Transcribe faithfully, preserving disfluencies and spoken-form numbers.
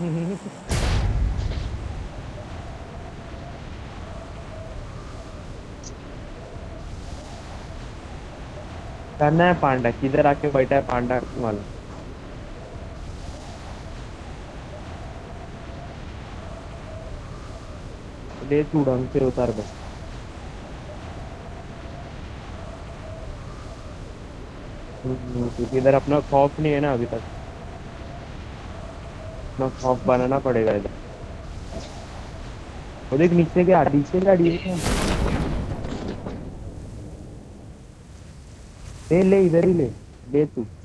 करना है पांडा, किधर आके बैठा है पांडा वाला। ले तू ढंग से उतार बस। हम्म, क्योंकि इधर अपना खौफ नहीं है ना अभी तक। अपना खौफ बनाना पड़ेगा इधर। वो देख नीचे क्या, नीचे गाड़ी है क्या? ले ले इधर ही ले। ले तू।